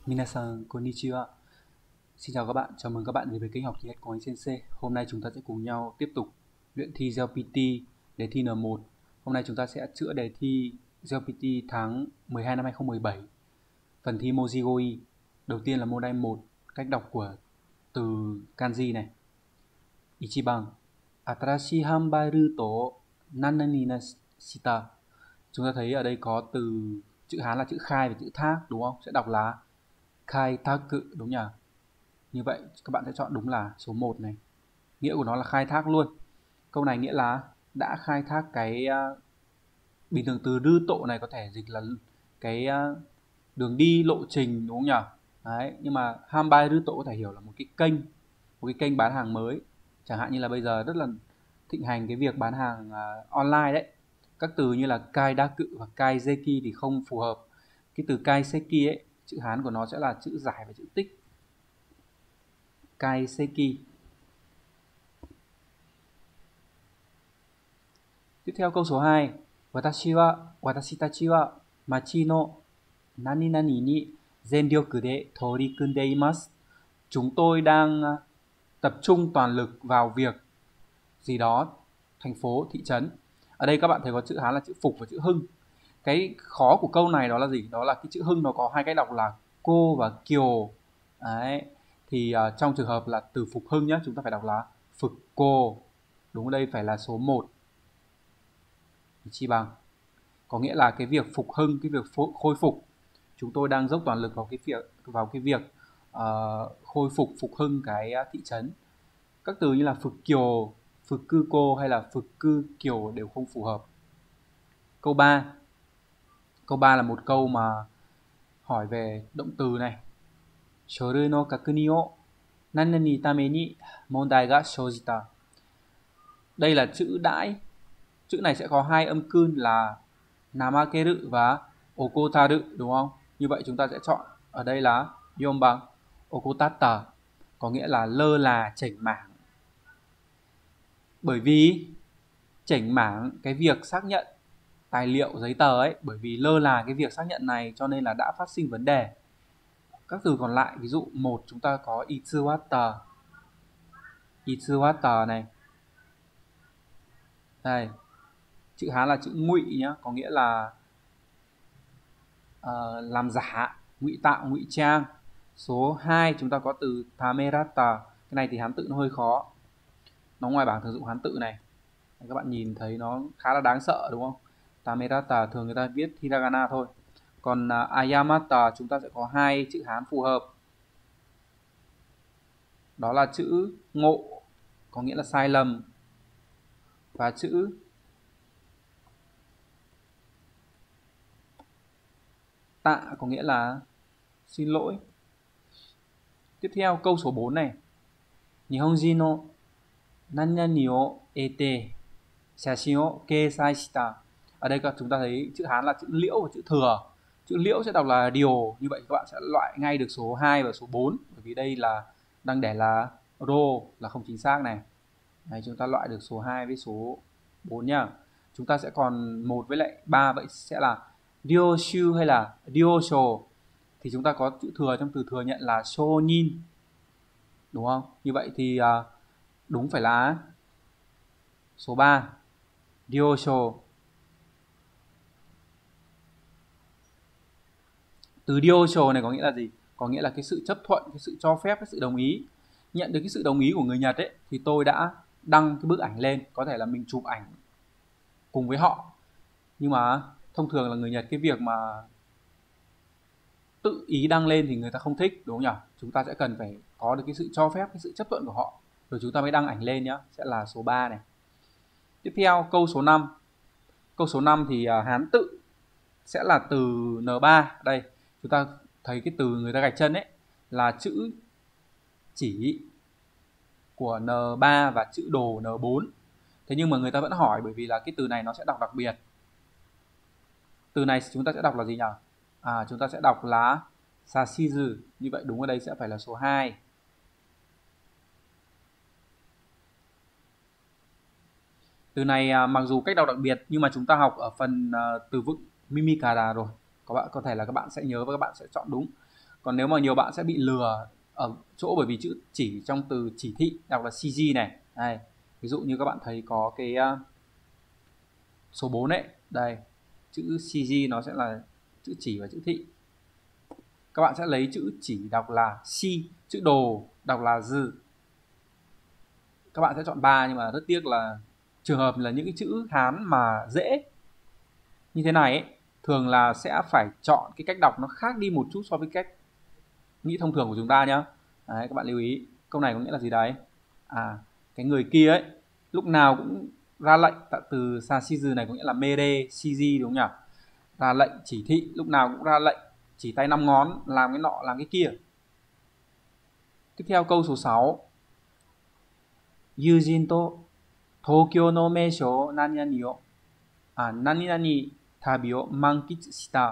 Minasan konnichiwa. Xin chào các bạn, chào mừng các bạn đến với kênh học tiếng Nhật của anh Sensei. Hôm nay chúng ta sẽ cùng nhau tiếp tục luyện thi JLPT đề thi N1. Hôm nay chúng ta sẽ chữa đề thi JLPT tháng 12 năm 2017. Phần thi Mojigoi. Đầu tiên là môn đai 1, cách đọc của từ kanji này. Ichiban, Atarashi hanbai ruto nanani na shita. Chúng ta thấy ở đây có từ chữ Hán là chữ khai và chữ thác, đúng không? Sẽ đọc là khai thác cự, đúng nhỉ? Như vậy các bạn sẽ chọn đúng là số 1 này. Nghĩa của nó là khai thác luôn. Câu này nghĩa là đã khai thác cái bình thường từ rư tộ này có thể dịch là cái đường đi lộ trình, đúng không nhỉ? Đấy, nhưng mà hanbai rư tộ có thể hiểu là một cái kênh bán hàng mới. Chẳng hạn như là bây giờ rất là thịnh hành cái việc bán hàng online đấy. Các từ như là kai đa cự và kai zeki thì không phù hợp. Cái từ kai seki ấy, chữ Hán của nó sẽ là chữ giải và chữ tích. Kai seki. Tiếp theo câu số 2. Watashi tachi wa machi no nani nani ni zenryoku de torikundé imasu. Chúng tôi đang tập trung toàn lực vào việc gì đó, thành phố, thị trấn. Ở đây các bạn thấy có chữ Hán là chữ phục và chữ hưng. Cái khó của câu này đó là gì? Đó là cái chữ hưng nó có hai cách đọc là cô và kiều. Đấy. Thì trong trường hợp là từ phục hưng nhé, chúng ta phải đọc là phục cô. Đúng, ở đây phải là số 1. Chi bằng. Có nghĩa là cái việc phục hưng, cái việc khôi phục. Chúng tôi đang dốc toàn lực vào cái việc khôi phục hưng cái thị trấn. Các từ như là phục kiều, phục cư cô hay là phục cư kiều đều không phù hợp. Câu 3. Câu 3 là một câu mà hỏi về động từ này. Shoryu no kakuni o nanani tame ni mondai ga shoujita. Đây là chữ đãi. Chữ này sẽ có hai âm cun là namakeru và okotaru, đúng không? Như vậy chúng ta sẽ chọn ở đây là yon bằng okotata, có nghĩa là lơ là, chểnh mảng. Bởi vì chểnh mảng cái việc xác nhận tài liệu giấy tờ ấy, bởi vì lơ là cái việc xác nhận này cho nên là đã phát sinh vấn đề. Các từ còn lại, ví dụ một chúng ta có itsuwata này. Đây, chữ Hán là chữ ngụy nhá, có nghĩa là làm giả, ngụy tạo, ngụy trang. Số 2 chúng ta có từ tamerata. Cái này thì Hán tự nó hơi khó. Nó ngoài bảng thường dụng Hán tự này. Các bạn nhìn thấy nó khá là đáng sợ, đúng không? Tamerata thường người ta viết hiragana thôi. Còn ayamata chúng ta sẽ có hai chữ Hán phù hợp. Đó là chữ ngộ, có nghĩa là sai lầm, và chữ tạ, có nghĩa là xin lỗi. Tiếp theo câu số 4 này. Nihonjin no nani o ete shashin o keisai shita. Ở đây chúng ta thấy chữ Hán là chữ liễu và chữ thừa. Chữ liễu sẽ đọc là điều, như vậy các bạn sẽ loại ngay được số 2 và số 4, bởi vì đây là đang để là rô là không chính xác này. Đấy, chúng ta loại được số 2 với số 4 nhá. Chúng ta sẽ còn 1 với lại 3, vậy sẽ là ryoshu hay là ryosho. Thì chúng ta có chữ thừa trong từ thừa nhận là shonin, đúng không? Như vậy thì đúng phải là số 3, ryosho. Từ ryosho này có nghĩa là gì? Có nghĩa là cái sự chấp thuận, cái sự cho phép, cái sự đồng ý. Nhận được cái sự đồng ý của người Nhật ấy, thì tôi đã đăng cái bức ảnh lên. Có thể là mình chụp ảnh cùng với họ. Nhưng mà thông thường là người Nhật cái việc mà tự ý đăng lên thì người ta không thích, đúng không nhỉ? Chúng ta sẽ cần phải có được cái sự cho phép, cái sự chấp thuận của họ, rồi chúng ta mới đăng ảnh lên nhá. Sẽ là số 3 này. Tiếp theo câu số 5. Câu số 5 thì Hán tự sẽ là từ N3. Đây, chúng ta thấy cái từ người ta gạch chân ấy là chữ chỉ của N3 và chữ đồ N4. Thế nhưng mà người ta vẫn hỏi bởi vì là cái từ này nó sẽ đọc đặc biệt. Từ này chúng ta sẽ đọc là gì nhỉ? Chúng ta sẽ đọc là sashizu. Như vậy đúng ở đây sẽ phải là số 2. Từ này mặc dù cách đọc đặc biệt nhưng mà chúng ta học ở phần từ vựng mimikara rồi. Có thể là các bạn sẽ nhớ và các bạn sẽ chọn đúng. Còn nếu mà nhiều bạn sẽ bị lừa ở chỗ bởi vì chữ chỉ trong từ chỉ thị đọc là CG này. Đây, ví dụ như các bạn thấy có cái số 4 ấy, đây, chữ CG nó sẽ là chữ chỉ và chữ thị. Các bạn sẽ lấy chữ chỉ đọc là si, chữ đồ đọc là dư. Các bạn sẽ chọn 3, nhưng mà rất tiếc là trường hợp là những cái chữ Hán mà dễ như thế này ấy, thường là sẽ phải chọn cái cách đọc nó khác đi một chút so với cách nghĩ thông thường của chúng ta nhá. Đấy, các bạn lưu ý câu này có nghĩa là gì đấy? Cái người kia ấy lúc nào cũng ra lệnh, tạo từ sashizu này có nghĩa là mere shiji đúng không nhỉ? Ra lệnh chỉ thị, lúc nào cũng ra lệnh chỉ tay 5 ngón làm cái nọ làm cái kia. Tiếp theo câu số 6. Yujin to Tokyo no meisho nani nani o nani nani tabi o mankitsu shita.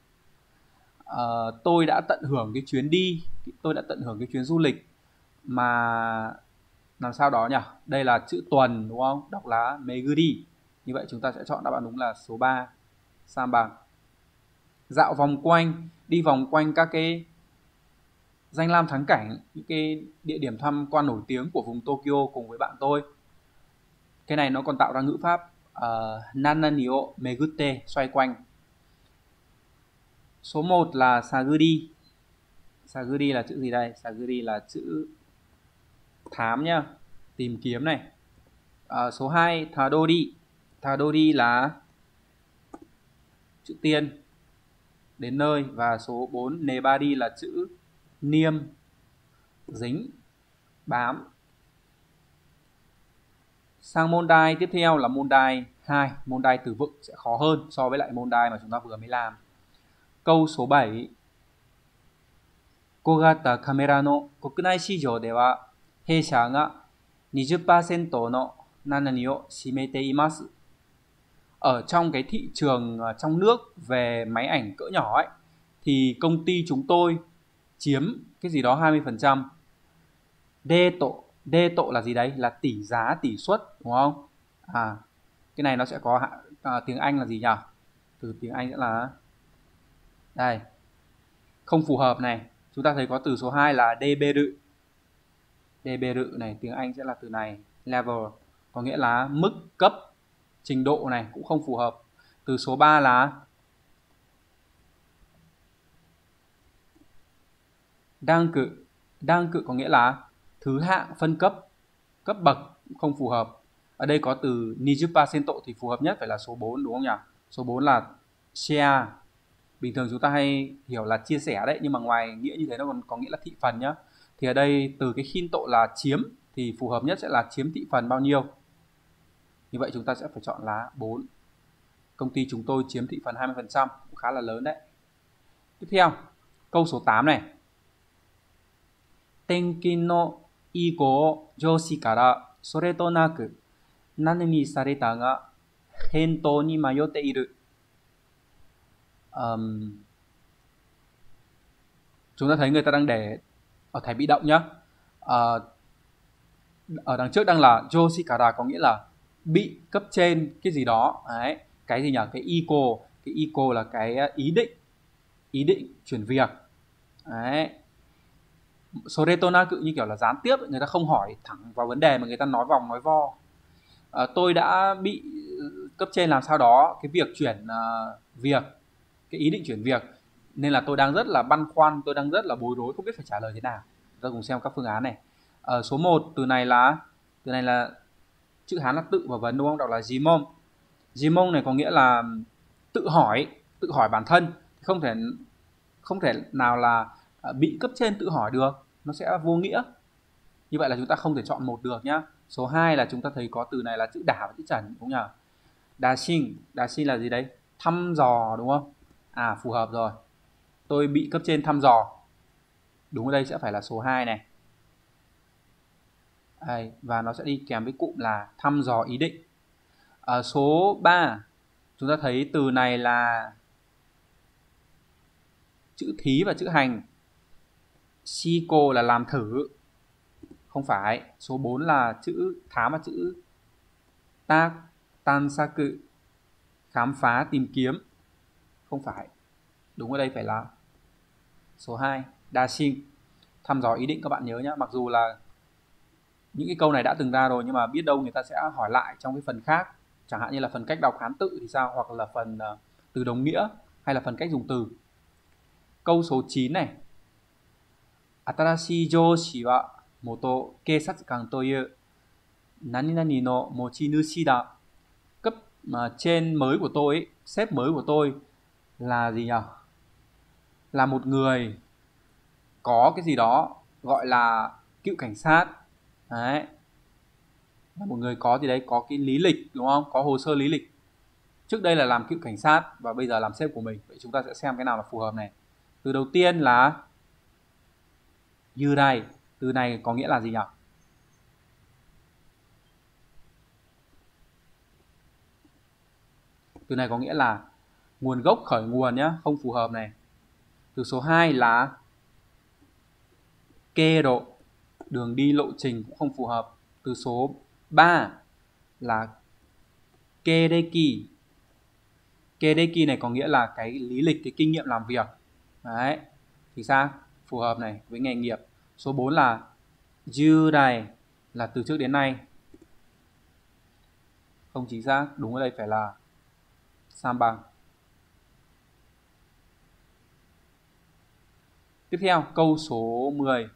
Tôi đã tận hưởng cái chuyến đi, tôi đã tận hưởng cái chuyến du lịch mà làm sao đó nhỉ? Đây là chữ tuần đúng không? Đọc là meguri. Như vậy chúng ta sẽ chọn đáp án đúng là số 3, sam bằng. Dạo vòng quanh, đi vòng quanh các cái danh lam thắng cảnh, những cái địa điểm tham quan nổi tiếng của vùng Tokyo cùng với bạn tôi. Cái này nó còn tạo ra ngữ pháp nanani o megute, xoay quanh. Số 1 là saguri. Saguri là chữ gì đây? Saguri là chữ thám nhá, tìm kiếm này. Số 2 tadori. Tadori là chữ tiên, đến nơi. Và số 4 nebari là chữ niêm, dính, bám. Sang môn đai tiếp theo là môn đai 2. Môn đai từ vựng sẽ khó hơn so với lại môn đai mà chúng ta vừa mới làm. Câu số 7. Kogata kamera no kokunai shijou de wa heisha ga 20% no nanani o shimete imasu. Ở trong cái thị trường trong nước về máy ảnh cỡ nhỏ ấy thì công ty chúng tôi chiếm cái gì đó 20%. Deto là gì đấy? Là tỷ giá, tỷ suất đúng không? Cái này nó sẽ có tiếng Anh là gì nhỉ? Từ tiếng Anh sẽ là đây. Không phù hợp này. Chúng ta thấy có từ số 2 là deberu. Deberu này tiếng Anh sẽ là từ này, level, có nghĩa là mức cấp, trình độ này cũng không phù hợp. Từ số 3 là danku. Danku có nghĩa là thứ hạng, phân cấp, cấp bậc, cũng không phù hợp. Ở đây có từ 20% thì phù hợp nhất phải là số 4 đúng không nhỉ? Số 4 là share. Bình thường chúng ta hay hiểu là chia sẻ đấy, nhưng mà ngoài nghĩa như thế nó còn có nghĩa là thị phần nhá. Thì ở đây từ cái shinto là chiếm thì phù hợp nhất sẽ là chiếm thị phần bao nhiêu. Như vậy chúng ta sẽ phải chọn là 4. Công ty chúng tôi chiếm thị phần 20%, cũng khá là lớn đấy. Tiếp theo, câu số 8 này. Tenkin no iko o joushi kara sore to naku nani ni sareta ga hento ni mayotte iru. Chúng ta thấy người ta đang để ở thể bị động nhá. Ở đằng trước đang là Yoshikara có nghĩa là bị cấp trên cái gì đó. Đấy. Cái gì nhỉ? Cái eco là cái ý định chuyển việc. Đấy. Soretonaku như kiểu là gián tiếp, người ta không hỏi thẳng vào vấn đề mà người ta nói vòng nói vo. Tôi đã bị cấp trên làm sao đó cái việc chuyển việc, cái ý định chuyển việc, nên là tôi đang rất là băn khoăn, tôi đang rất là bối rối, không biết phải trả lời thế nào. Chúng ta cùng xem các phương án này. Số 1 từ này là chữ Hán là tự và vấn đúng không? Đọc là jimon. Jimon này có nghĩa là tự hỏi bản thân, không thể nào là bị cấp trên tự hỏi được, nó sẽ vô nghĩa. Như vậy là chúng ta không thể chọn một được nhá. Số 2 là chúng ta thấy có từ này là chữ đả và chữ trần đúng không nhỉ? Dashin là gì đấy? Thăm dò đúng không? Phù hợp rồi. Tôi bị cấp trên thăm dò. Đúng ở đây sẽ phải là số 2 này. Đây, và nó sẽ đi kèm với cụm là thăm dò ý định. Số 3 chúng ta thấy từ này là chữ thí và chữ hành. Shiko là làm thử. Không phải. Số 4 là chữ thám và chữ tác, tansaku, khám phá, tìm kiếm. Không phải. Đúng ở đây phải là Số 2, dashin. Thăm dò ý định các bạn nhớ nhé. Mặc dù là những cái câu này đã từng ra rồi nhưng mà biết đâu người ta sẽ hỏi lại trong cái phần khác. Chẳng hạn như là phần cách đọc Hán tự thì sao, hoặc là phần từ đồng nghĩa, hay là phần cách dùng từ. Câu số 9 này. Atarashi joushi wa moto keisatsukan toiu nani nani no mochinushi da. Cấp trên mới của tôi ấy, sếp mới của tôi là gì nhỉ? Là một người có cái gì đó gọi là cựu cảnh sát. Đấy. Là một người có gì đấy, có cái lý lịch, đúng không? Có hồ sơ lý lịch. Trước đây là làm cựu cảnh sát và bây giờ làm sếp của mình. Vậy chúng ta sẽ xem cái nào là phù hợp này. Từ đầu tiên là yurai. Từ này có nghĩa là gì nhỉ? Từ này có nghĩa là nguồn gốc, khởi nguồn nhé, không phù hợp này. Từ số 2 là kero, đường đi, lộ trình cũng không phù hợp. Từ số 3 là kereki. Kereki này có nghĩa là cái lý lịch, cái kinh nghiệm làm việc. Đấy, thì sao? Phù hợp này với nghề nghiệp. Số 4 là jurai, là từ trước đến nay. Không chính xác, đúng ở đây phải là sambang. Tiếp theo, câu số 10.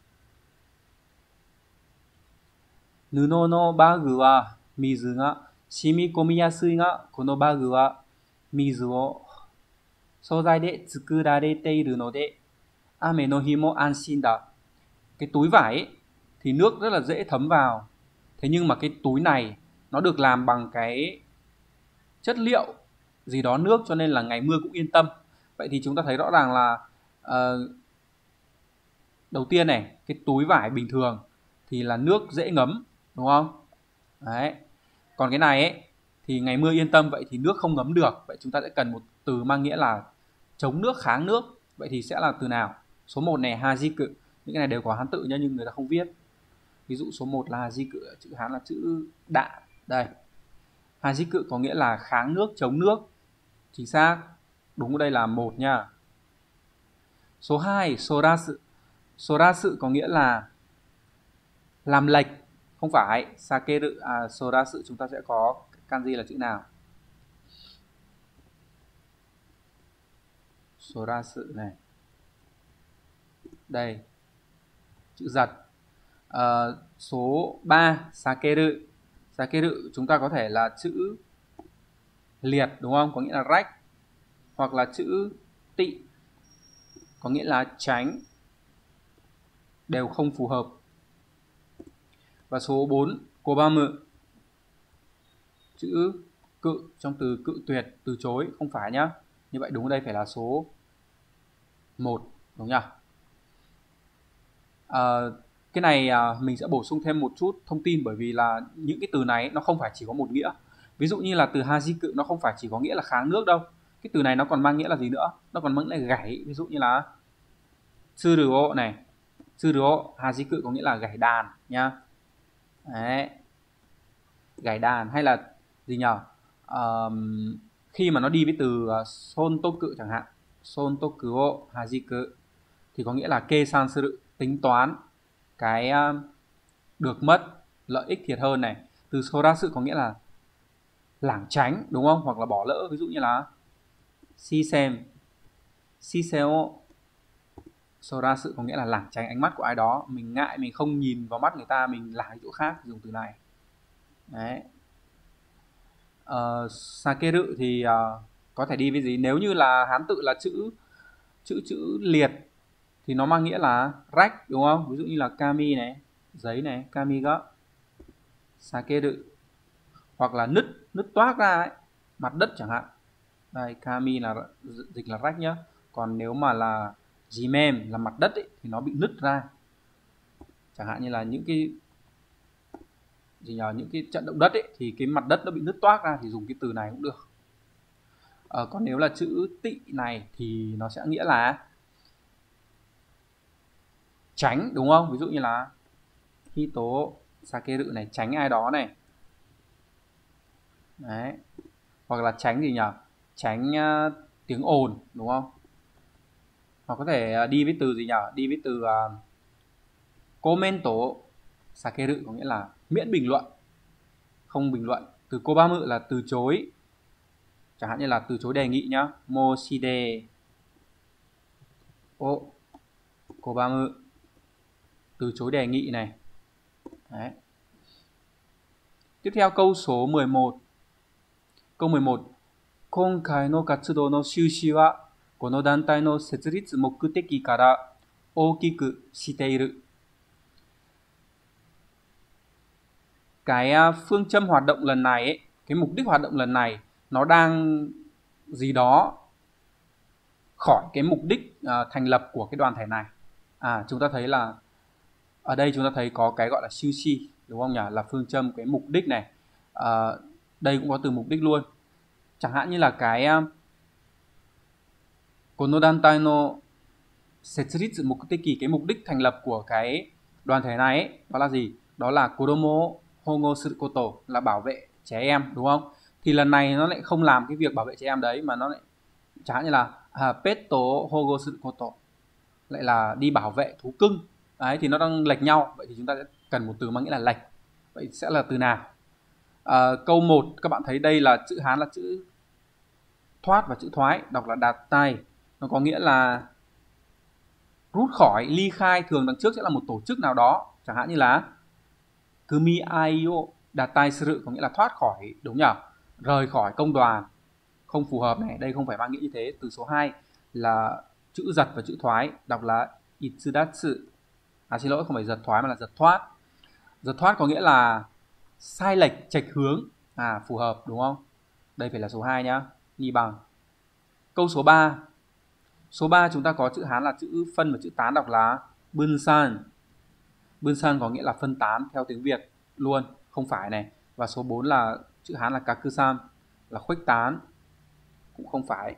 Nuno no bagu wa mizu ga shimikomiがこのバグは水を素材で作られているので雨の日も安心だ. Cái túi vải ấy, thì nước rất là dễ thấm vào. Thế nhưng mà cái túi này nó được làm bằng cái chất liệu gì đó nước, cho nên là ngày mưa cũng yên tâm. Vậy thì chúng ta thấy rõ ràng là đầu tiên này, cái túi vải bình thường thì là nước dễ ngấm, đúng không? Đấy. Còn cái này ấy, thì ngày mưa yên tâm, vậy thì nước không ngấm được. Vậy chúng ta sẽ cần một từ mang nghĩa là chống nước, kháng nước. Vậy thì sẽ là từ nào? Số 1 này, hajiku. Những cái này đều có Hán tự nhá, nhưng người ta không viết. Ví dụ số 1 là hajiku, chữ Hán là chữ đạ. Đây. Hajiku có nghĩa là kháng nước, chống nước. Chính xác. Đúng ở đây là 1 nha. Số 2, sorasu. Sorasu có nghĩa là làm lệch. Không phải. Sakeru, sorasu chúng ta sẽ có kanji là chữ nào? Sorasu này. Đây. Chữ giật. Số 3, sakeru. Sakeru chúng ta có thể là chữ liệt, đúng không? Có nghĩa là rách. Hoặc là chữ tị, có nghĩa là tránh. Đều không phù hợp. Và số 4, kobamu. Chữ cự trong từ cự tuyệt, từ chối, không phải nhá. Như vậy đúng ở đây phải là số 1, đúng nhỉ? Cái này mình sẽ bổ sung thêm một chút thông tin, bởi vì là những cái từ này nó không phải chỉ có một nghĩa. Ví dụ như là từ hajiku nó không phải chỉ có nghĩa là kháng nước đâu. Cái từ này nó còn mang nghĩa là gì nữa? Nó còn mang nghĩa là gảy. Ví dụ như là tsuruo này. Tsuruo, hajiku có nghĩa là gảy đàn nha. Đấy. Gảy đàn, hay là gì nhỉ? Khi mà nó đi với từ sontoku chẳng hạn, sontoku o hajiku thì có nghĩa là keisan suru, tính toán cái được mất, lợi ích thiệt hơn này. Từ sorasu có nghĩa là lảng tránh, đúng không? Hoặc là bỏ lỡ. Ví dụ như là shiseo sorasu có nghĩa là lảng tránh ánh mắt của ai đó. Mình ngại, mình không nhìn vào mắt người ta, mình lảng chỗ khác, dùng từ này. Đấy. Sakeru thì có thể đi với gì? Nếu như là Hán tự là chữ liệt thì nó mang nghĩa là rách, đúng không? Ví dụ như là kami này, giấy này, kami ga sakeru. Hoặc là nứt toác ra ấy, mặt đất chẳng hạn. Đây, kami là dịch là rách nhá. Còn nếu mà là jimen là mặt đất ấy, thì nó bị nứt ra. Chẳng hạn như là những cái những cái trận động đất ấy, thì cái mặt đất nó bị nứt toác ra thì dùng cái từ này cũng được. Còn nếu là chữ tị này thì nó sẽ nghĩa là tránh, đúng không? Ví dụ như là hito sakeru này, tránh ai đó này. Đấy. Hoặc là tránh gì nhỉ? Tránh tiếng ồn, đúng không? Hoặc có thể đi với từ gì nhỉ? Đi với từ commento sakeru có nghĩa là miễn bình luận, không bình luận. Từ kobamu là từ chối. Chẳng hạn như là từ chối đề nghị nhá. Moshide o kobamu, từ chối đề nghị này. Đấy. Tiếp theo câu số 11. Câu 11. 今回の活動の趣旨はこの団体の設立目的から大きくしている. Cái phương châm hoạt động lần này ấy, cái mục đích hoạt động lần này nó đang gì đó khỏi cái mục đích thành lập của cái đoàn thể này. Chúng ta thấy là ở đây chúng ta thấy có cái gọi là sushi, đúng không nhỉ? Là phương châm, cái mục đích này. Đây cũng có từ mục đích luôn. Chẳng hạn như là cái Kono dantai no setsuritsu mukuteki, cái mục đích thành lập của cái đoàn thể này ấy, đó là gì? Đó là kodomo hogo suru koto, là bảo vệ trẻ em, đúng không? Thì lần này nó lại không làm cái việc bảo vệ trẻ em đấy, mà nó lại chẳng hạn như là petto hogo suru koto, lại là đi bảo vệ thú cưng. Đấy, thì nó đang lệch nhau. Vậy thì chúng ta sẽ cần một từ mang nghĩa là lệch. Vậy sẽ là từ nào? Câu 1 các bạn thấy đây là chữ Hán là chữ thoát và chữ thoái, đọc là đạt tai. Nó có nghĩa là rút khỏi, ly khai. Thường đằng trước sẽ là một tổ chức nào đó, chẳng hạn như là kumi ai o đạt tai suru, có nghĩa là thoát khỏi, đúng nhỉ? Rời khỏi công đoàn, không phù hợp này, đây không phải mang nghĩa như thế. Từ số 2 là chữ giật và chữ thoái, đọc là itsudatsu. Xin lỗi, không phải giật thoái mà là giật thoát. Giật thoát có nghĩa là sai lệch, chệch hướng. Phù hợp, đúng không? Đây phải là số 2 nhá, nghi bằng. Câu số 3. Số 3 chúng ta có chữ Hán là chữ phân và chữ tán, đọc là bunsan. Bunsan có nghĩa là phân tán theo tiếng Việt luôn, không phải này. Và số 4 là chữ Hán là kakusan, là khuếch tán, cũng không phải.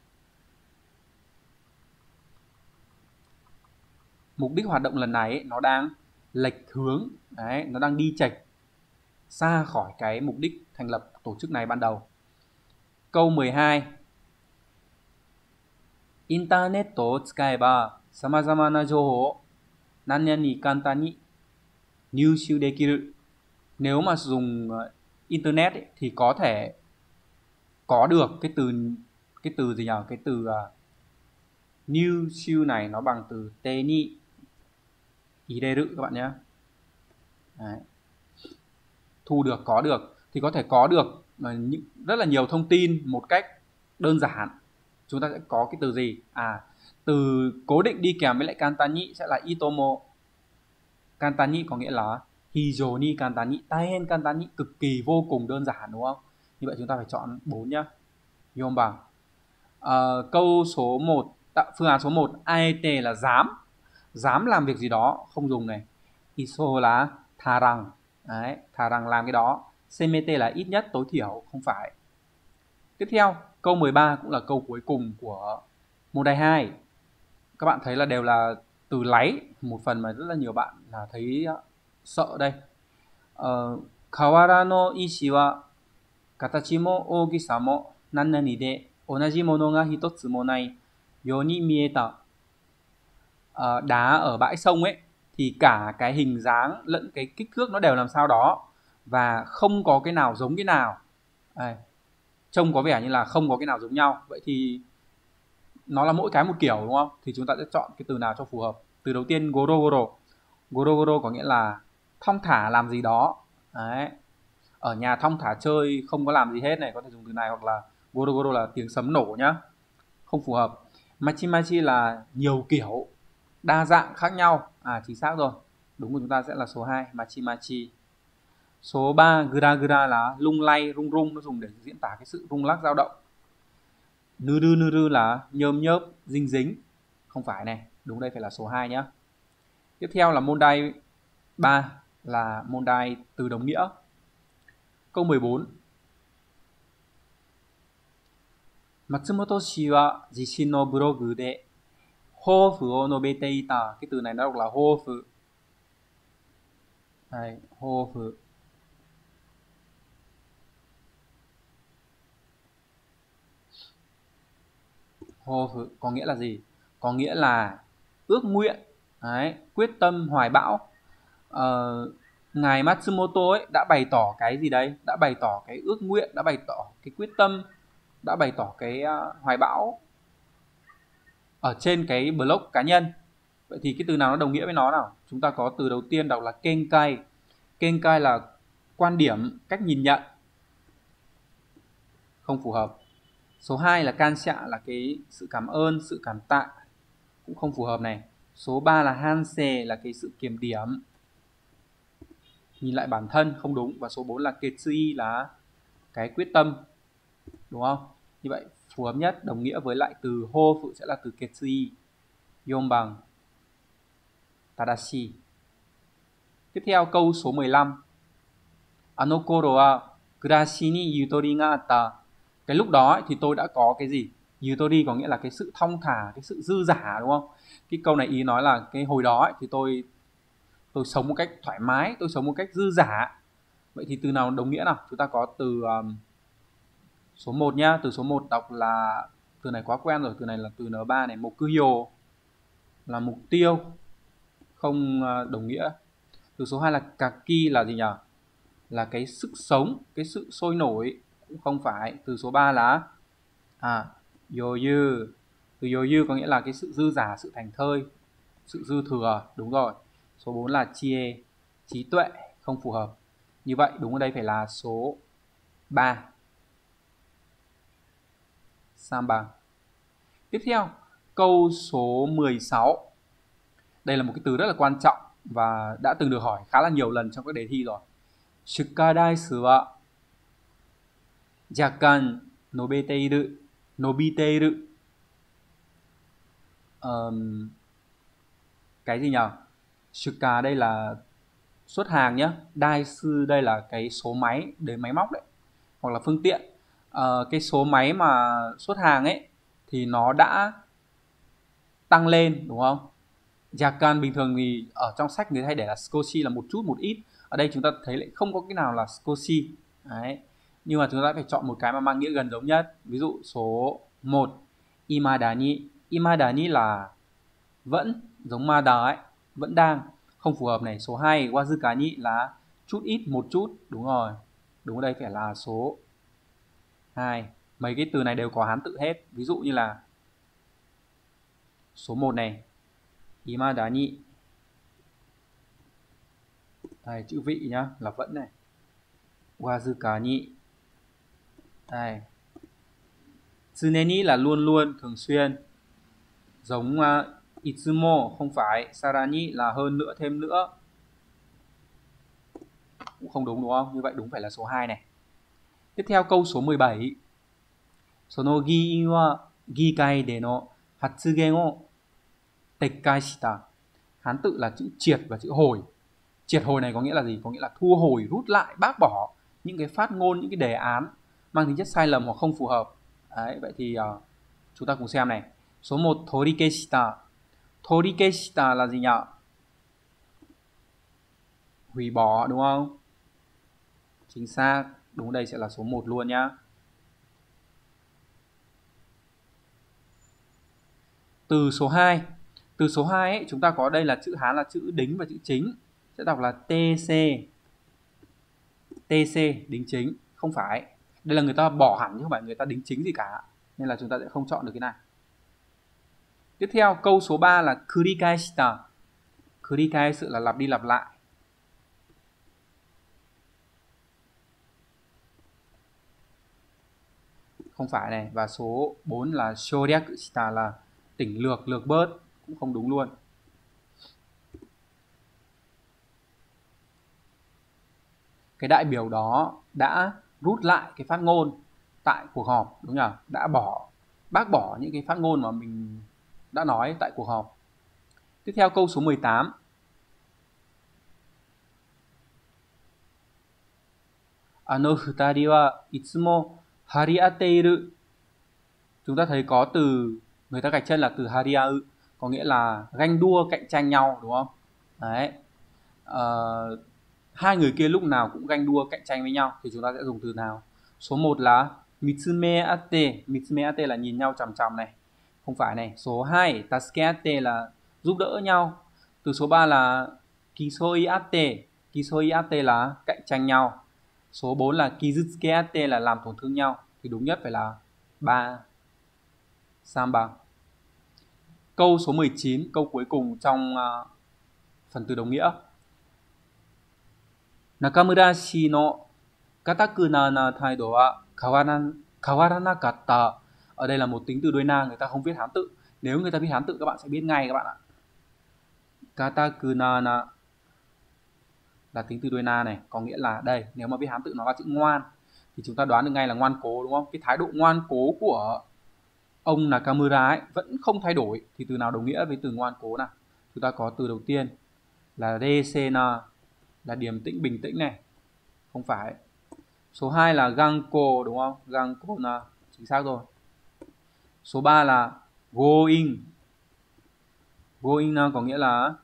Mục đích hoạt động lần này ấy, nó đang lệch hướng. Đấy, nó đang đi chệch xa khỏi cái mục đích thành lập tổ chức này ban đầu. Câu 12. Internetを使えば様々な情報を何々に簡単に入手できる. Nếu mà dùng internet ấy, thì có thể có được cái từ gì nhỉ? Cái từ new siêu này nó bằng từ te ni ireru các bạn nhé. Đấy. Thu được, có được, thì có thể có được rất là nhiều thông tin một cách đơn giản. Chúng ta sẽ có cái từ gì? Từ cố định đi kèm với lại kantani sẽ là itomo. Kantani có nghĩa là hijoni kantani, taien kantani, cực kỳ vô cùng đơn giản, đúng không? Như vậy chúng ta phải chọn 4 nhá. Yom bằng. Câu số 1, phương án số 1, aete là dám làm việc gì đó, không dùng này. Iso là tharang. Đấy, tharang làm cái đó. Semete là ít nhất, tối thiểu, không phải. Tiếp theo, câu 13 cũng là câu cuối cùng của môn đề 2. Các bạn thấy là đều là từ láy, một phần mà rất là nhiều bạn là thấy sợ đây. Kawara no ishi wa katachi mo ogisa mo nannani de onaji mono ga hitotsu mo nai you ni mieta. Đá ở bãi sông ấy thì cả cái hình dáng lẫn cái kích thước nó đều làm sao đó và không có cái nào giống cái nào. Đây, trông có vẻ như là không có cái nào giống nhau. Vậy thì nó là mỗi cái một kiểu, đúng không? Thì chúng ta sẽ chọn cái từ nào cho phù hợp. Từ đầu tiên goro goro. Goro goro có nghĩa là thong thả làm gì đó. Đấy. Ở nhà thong thả chơi, không có làm gì hết này, có thể dùng từ này. Hoặc là goro goro là tiếng sấm nổ nhá, không phù hợp. Machi machi là nhiều kiểu, đa dạng khác nhau. Chính xác rồi. Đúng của chúng ta sẽ là số 2, machi machi. Số 3, gra gra là lung lay, rung rung, nó dùng để diễn tả cái sự rung lắc dao động. Nuru là nhôm nhớp, dinh dính, không phải này. Đúng, đây phải là số 2 nhé. Tiếp theo là môn đai 3 là môn đai từ đồng nghĩa. Câu 14. Matsumoto shi wa jishin no blog de hofu o nobete ita. Cái từ này nó đọc là hofu. Đây, hofu. Hofu có nghĩa là gì? có nghĩa là ước nguyện. Đấy, quyết tâm hoài bão. Ngài Matsumoto ấy đã bày tỏ cái gì đấy? Đã bày tỏ cái ước nguyện, đã bày tỏ cái quyết tâm, đã bày tỏ cái hoài bão ở trên cái blog cá nhân. Vậy thì cái từ nào nó đồng nghĩa với nó nào? Chúng ta có từ đầu tiên đọc là kenkai. Kenkai là quan điểm, cách nhìn nhận. Không phù hợp. Số 2 là kansha là cái sự cảm ơn, sự cảm tạ. Cũng không phù hợp này. Số 3 là hanse là cái sự kiểm điểm. Nhìn lại bản thân không đúng. Và số 4 là ketsui là cái quyết tâm. Đúng không? Như vậy phù hợp nhất đồng nghĩa với lại từ hô phụ sẽ là từ ketsui. Yom bằng tadashi. Tiếp theo câu số 15. Anokoro wa kurashi ni yutori ga atta. Cái lúc đó thì tôi đã có cái gì? Yutori có nghĩa là cái sự thong thả, cái sự dư dả, đúng không? Cái câu này ý nói là cái hồi đó thì tôi sống một cách thoải mái, tôi sống một cách dư dả. Vậy thì từ nào đồng nghĩa nào? Chúng ta có từ số 1 nhá. Từ số 1 đọc là, từ này quá quen rồi, từ này là từ N3 này, mokugyo là mục tiêu, không đồng nghĩa. Từ số 2 là kaki là gì nhỉ? Là cái sức sống, cái sự sôi nổi, cũng không phải. Từ số 3 là yoyu. Từ yoyu có nghĩa là cái sự dư dả, sự thành thơi, sự dư thừa, đúng rồi. Số 4 là chie, trí tuệ, không phù hợp. Như vậy đúng ở đây phải là số 3. Samba. Tiếp theo, câu số 16. Đây là một cái từ rất là quan trọng và đã từng được hỏi khá là nhiều lần trong các đề thi rồi. Shukadai su wa jakkan nobiteiru. Cái gì nhỉ? Shuka đây là xuất hàng nhé. Dai sư đây là cái số máy, đến máy móc đấy, hoặc là phương tiện. Cái số máy mà xuất hàng ấy thì nó đã tăng lên, đúng không? Jakkan bình thường thì ở trong sách người ta hay để là skoshi là một chút một ít. Ở đây chúng ta thấy lại không có cái nào là skoshi. Đấy. Nhưng mà chúng ta phải chọn một cái mà mang nghĩa gần giống nhất. Ví dụ số 1 imadani. Imadani là vẫn, giống mada ấy, vẫn đang, không phù hợp này. Số 2 wazukani là chút ít, một chút, đúng rồi. Đúng ở đây phải là số 2. Mấy cái từ này đều có Hán tự hết. Ví dụ như là số 1 này, imadani. Đây, chữ vị nhá, là vẫn này. Wazukani. Đây. Tsuneni là luôn luôn, thường xuyên. Giống itsumo, không phải. Sarani là hơn nữa, thêm nữa. Cũng không đúng, đúng không? Như vậy đúng phải là số 2 này. Tiếp theo câu số 17. Sono giin wa gikai de no hatsugen o tekkai shita. Hán tự là chữ triệt và chữ hồi. Triệt hồi này có nghĩa là gì? Có nghĩa là thu hồi, rút lại, bác bỏ những cái phát ngôn, những cái đề án mang tính chất sai lầm hoặc không phù hợp. Đấy, vậy thì chúng ta cùng xem này. Số 1 torikeshita. Torikeshita là gì nhỉ? Hủy bỏ, đúng không? Chính xác. Đúng, đây sẽ là số 1 luôn nhá. Từ số 2. Từ số 2 ấy, chúng ta có đây là chữ Hán là chữ đính và chữ chính. Sẽ đọc là TC. TC, đính chính. Không phải. Đây là người ta bỏ hẳn chứ không phải người ta đính chính gì cả. Nên là chúng ta sẽ không chọn được cái này. Tiếp theo, câu số 3 là kurikaeshita. Kurikai sự là lặp đi lặp lại. Không phải này. Và số 4 là shoryakushita là tỉnh lược, lược bớt. Cũng không đúng luôn. Cái đại biểu đó đã rút lại cái phát ngôn tại cuộc họp, đúng nhỉ? Đã bác bỏ những cái phát ngôn mà mình đã nói tại cuộc họp. Tiếp theo câu số 18. Ano futari wa itsumo hariateiru. Chúng ta thấy có từ, người ta gạch chân là từ hariau, có nghĩa là ganh đua, cạnh tranh nhau, đúng không? Đấy. Hai người kia lúc nào cũng ganh đua, cạnh tranh với nhau thì chúng ta sẽ dùng từ nào? Số 1 là mitsume ate. Mitsume ate là nhìn nhau chằm chằm này. Không phải này. Số 2 taskeate là giúp đỡ nhau. Từ số 3 là kisoiate. Kisoiate là cạnh tranh nhau. Số 4 là kizutsukeate là làm tổn thương nhau. Thì đúng nhất phải là 3. Samba. Câu số 19, câu cuối cùng trong phần từ đồng nghĩa. Nakamura-shi no katakuna na taido wa kawaranakatta. Ở đây là một tính từ đuôi na, người ta không viết Hán tự. Nếu người ta viết Hán tự các bạn sẽ biết ngay các bạn ạ. Katakuna na là tính từ đuôi na này, có nghĩa là đây, nếu mà viết Hán tự nó là chữ ngoan thì chúng ta đoán được ngay là ngoan cố, đúng không? Cái thái độ ngoan cố của ông Nakamura ấy vẫn không thay đổi. Thì từ nào đồng nghĩa với từ ngoan cố nào? Chúng ta có từ đầu tiên là resena, là điềm tĩnh, bình tĩnh này. Không phải. Số 2 là ganko, đúng không? Ganko là chính xác rồi. Số 3 là going. Going có nghĩa là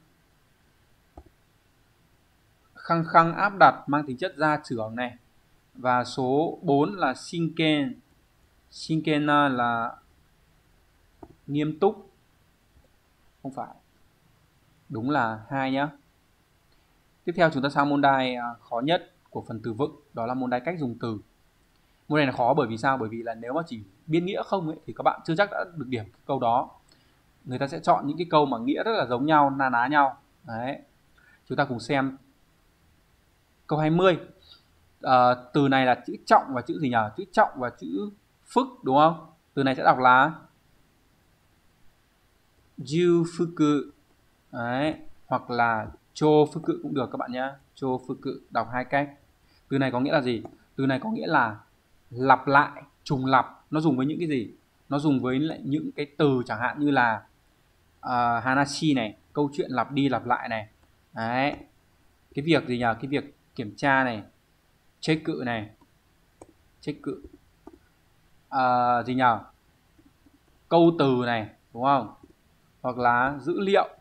khăng khăng áp đặt, mang tính chất gia trưởng này. Và số 4 là shinken. Shinken là nghiêm túc. Không phải. Đúng là 2 nhá. Tiếp theo chúng ta sang môn đai khó nhất của phần từ vựng, đó là môn đai cách dùng từ. Môn này là khó bởi vì sao? Bởi vì là nếu mà chỉ biết nghĩa không ấy, thì các bạn chưa chắc đã được điểm cái câu đó. Người ta sẽ chọn những cái câu mà nghĩa rất là giống nhau, na ná nhau. Đấy. Chúng ta cùng xem câu 20. Từ này là chữ trọng và chữ gì nhỉ? Chữ trọng và chữ phức, đúng không? Từ này sẽ đọc là jufuku. Đấy. Hoặc là chofuku cũng được các bạn nhé. Chofuku đọc hai cách. Từ này có nghĩa là gì? Từ này có nghĩa là lặp lại, trùng lặp. Nó dùng với những cái gì? Nó dùng với lại những cái từ chẳng hạn như là hanashi này, câu chuyện lặp đi lặp lại này. Đấy. Cái việc gì nhỉ? Cái việc kiểm tra này, check cự này, check cự. Gì nhỉ? Câu từ này, đúng không? Hoặc là dữ liệu.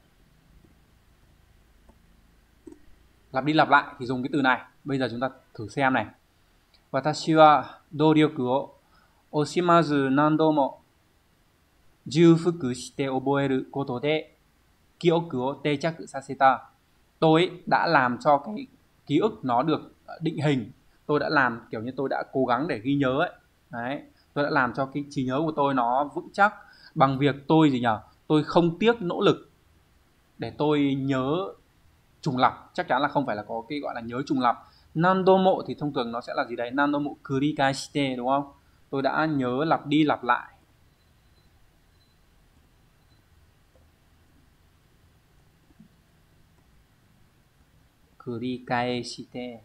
Lặp đi lặp lại thì dùng cái từ này. Bây giờ chúng ta thử xem này. Watashi wa doryoku o oshimazu nandomo jufuku shite oboeru koto de kyoku o teichaku saseta. Tôi đã làm cho cái ký ức nó được định hình. Tôi đã làm kiểu như tôi đã cố gắng để ghi nhớ ấy. Đấy. Tôi đã làm cho cái trí nhớ của tôi nó vững chắc bằng việc tôi gì nhỉ? Tôi không tiếc nỗ lực để tôi nhớ trùng lặp. Chắc chắn là không phải là có cái gọi là nhớ trùng lặp. Nandomo thì thông thường nó sẽ là gì đấy? Nandomo kurikashite, đúng không? Tôi đã nhớ lặp đi lặp lại. Kurikaeshite.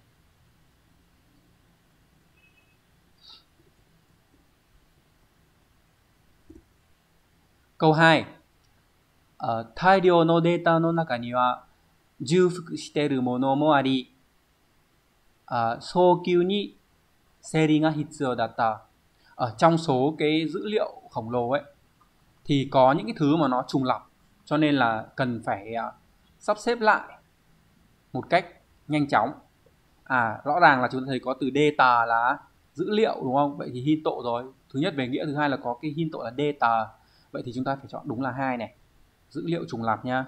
Câu 2. Tairyou no data no naka ni wa jufuku shiteru mono mo ari, soukyu ni seiri ga hitsuyou datta. Ở trong số cái dữ liệu khổng lồ ấy thì có những cái thứ mà nó trùng lặp, cho nên là cần phải sắp xếp lại một cách nhanh chóng. Rõ ràng là chúng ta thấy có từ data là dữ liệu, đúng không? Vậy thì hinto rồi. Thứ nhất về nghĩa, thứ hai là có cái hinto là data. Vậy thì chúng ta phải chọn đúng là 2 này. Dữ liệu trùng lặp nha.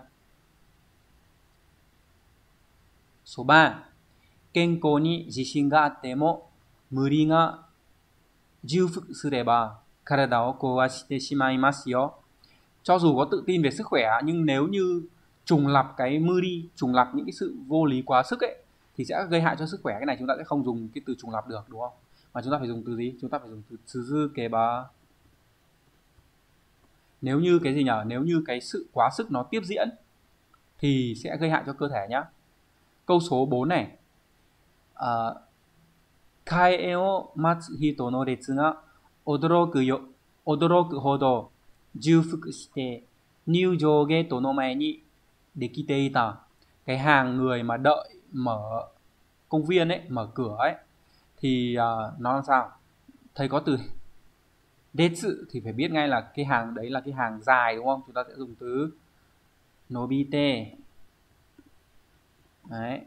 Số 3. Kenkou ni jishin ga atte mo muri ga jufuku sureba karada o kowashite shimaimasu yo. Cho dù có tự tin về sức khỏe nhưng nếu như trùng lặp cái muri, trùng lặp những cái sự vô lý quá sức ấy thì sẽ gây hại cho sức khỏe. Cái này chúng ta sẽ không dùng cái từ trùng lặp được, đúng không? Mà chúng ta phải dùng từ gì? Chúng ta phải dùng từ tsuzukeba. Nếu như cái gì nhỉ? Nếu như cái sự quá sức nó tiếp diễn thì sẽ gây hại cho cơ thể nhá. Câu số 4 này. Kaien o matsu hito no retsu ga odoroku hodo jufuku shite nyūjō gate no mae ni dekiteita. Cái hàng người mà đợi mở công viên ấy, mở cửa ấy thì nó làm sao? Thầy có từ detsu thì phải biết ngay là cái hàng đấy là cái hàng dài, đúng không? Chúng ta sẽ dùng từ nobite. Đấy.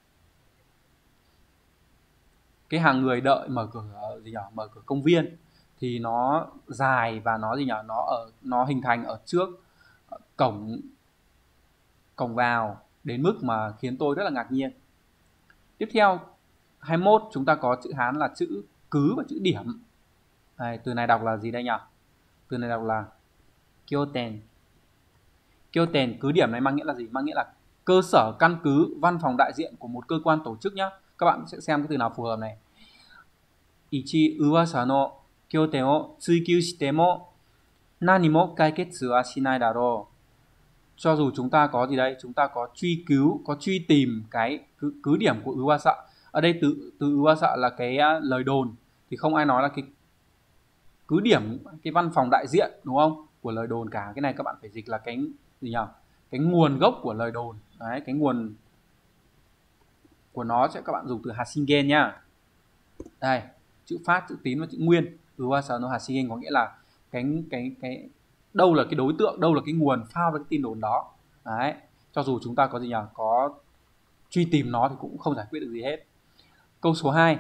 Cái hàng người đợi mở cửa gì nhỉ? Mở cửa công viên thì nó dài và nó gì nhỉ, nó hình thành ở trước cổng vào đến mức mà khiến tôi rất là ngạc nhiên. Tiếp theo 21 chúng ta có chữ Hán là chữ cứ và chữ điểm. Đây, từ này đọc là gì đây nhỉ? Từ này đọc là kyoten. Kyoten, cứ điểm này mang nghĩa là gì? Mang nghĩa là cơ sở, căn cứ, văn phòng đại diện của một cơ quan tổ chức nhá. Các bạn sẽ xem cái từ nào phù hợp này. Ichi uwasa no kyoten o tsuikyū shite mo nani mo kaiketsu wa shinai daro. Cho dù chúng ta có gì đây? Chúng ta có truy cứu, có truy tìm cái cứ điểm của uwasa. Ở đây từ uwasa là cái lời đồn, thì không ai nói là cái cứ điểm, cái văn phòng đại diện, đúng không, của lời đồn cả. Cái này các bạn phải dịch là cái gì nhỉ? Cái nguồn gốc của lời đồn. Đấy, cái nguồn của nó sẽ các bạn dùng từ hashingen nhá. Đây, chữ phát, chữ tín và chữ nguyên. Uwasa no hashingen có nghĩa là cái đâu là cái đối tượng, đâu là cái nguồn phao ra cái tin đồn đó. Đấy, cho dù chúng ta có gì nhỉ? Có truy tìm nó thì cũng không giải quyết được gì hết. Câu số 2.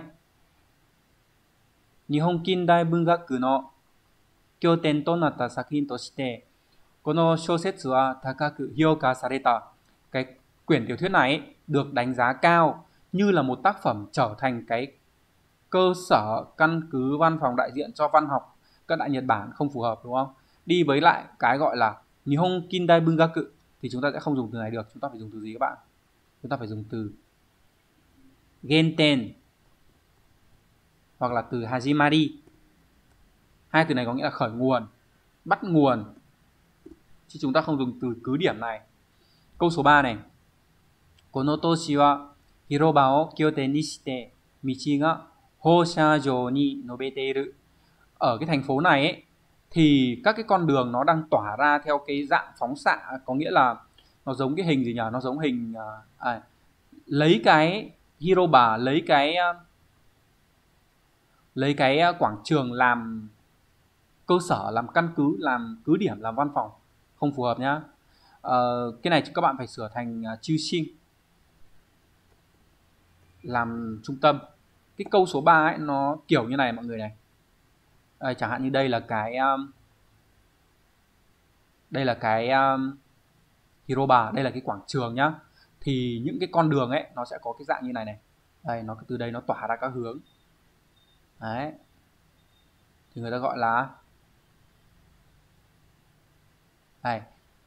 Nihon Kindai Bungaku no kyoten to natta sakuhin toshite kono shousetsu wa takaku hyouka sareta. Cái quyển tiểu thuyết này ấy, được đánh giá cao như là một tác phẩm trở thành cái cơ sở, căn cứ, văn phòng đại diện cho văn học các đại Nhật Bản. Không phù hợp, đúng không? Đi với lại cái gọi là Nihon Kindai Bungaku thì chúng ta sẽ không dùng từ này được. Chúng ta phải dùng từ gì các bạn? Chúng ta phải dùng từ genten hoặc là từ hajimari. Hai từ này có nghĩa là khởi nguồn, bắt nguồn, chứ chúng ta không dùng từ cứ điểm này. Câu số 3 này. Kono toshi wa hiroba o kyoten ni shite michi ga hōsha-jō ni nobeteiru. Ở cái thành phố này ấy, thì các cái con đường nó đang tỏa ra theo cái dạng phóng xạ, có nghĩa là nó giống cái hình gì nhỉ? Nó giống hình lấy cái hiroba, lấy cái quảng trường làm cơ sở, làm căn cứ, làm cứ điểm, làm văn phòng. Không phù hợp nhá. Cái này các bạn phải sửa thành Chushin, làm trung tâm. Cái câu số 3 ấy nó kiểu như này mọi người này. Chẳng hạn như đây là cái hiroba, đây là cái quảng trường nhá. Thì những cái con đường ấy nó sẽ có cái dạng như này này. Đây, nó từ đây nó tỏa ra các hướng. Đấy. Thì người ta gọi là đây,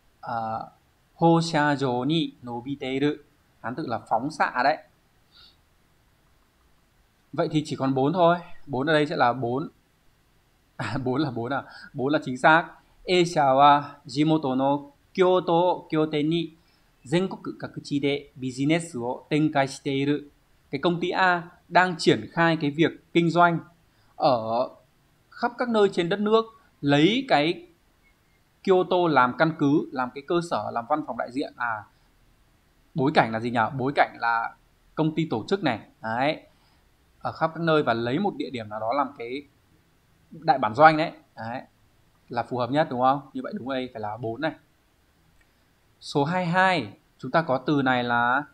hōsha-jō ni nobiteiru. Hán tự là phóng xạ đấy. Vậy thì chỉ còn 4 thôi. 4 ở đây sẽ là 4. 4 là chính xác. Eisha wa jimoto no Kyoto o kyoten ni zenkoku kakuchi de business o tenkai shiteiru. Cái công ty A đang triển khai cái việc kinh doanh ở khắp các nơi trên đất nước, lấy cái Kyoto làm căn cứ, làm cái cơ sở, làm văn phòng đại diện. Bối cảnh là gì nhỉ? Bối cảnh là công ty tổ chức này. Đấy, ở khắp các nơi và lấy một địa điểm nào đó làm cái đại bản doanh đấy. Đấy, là phù hợp nhất, đúng không? Như vậy đúng đây phải là 4 này. Số 22, chúng ta có từ này là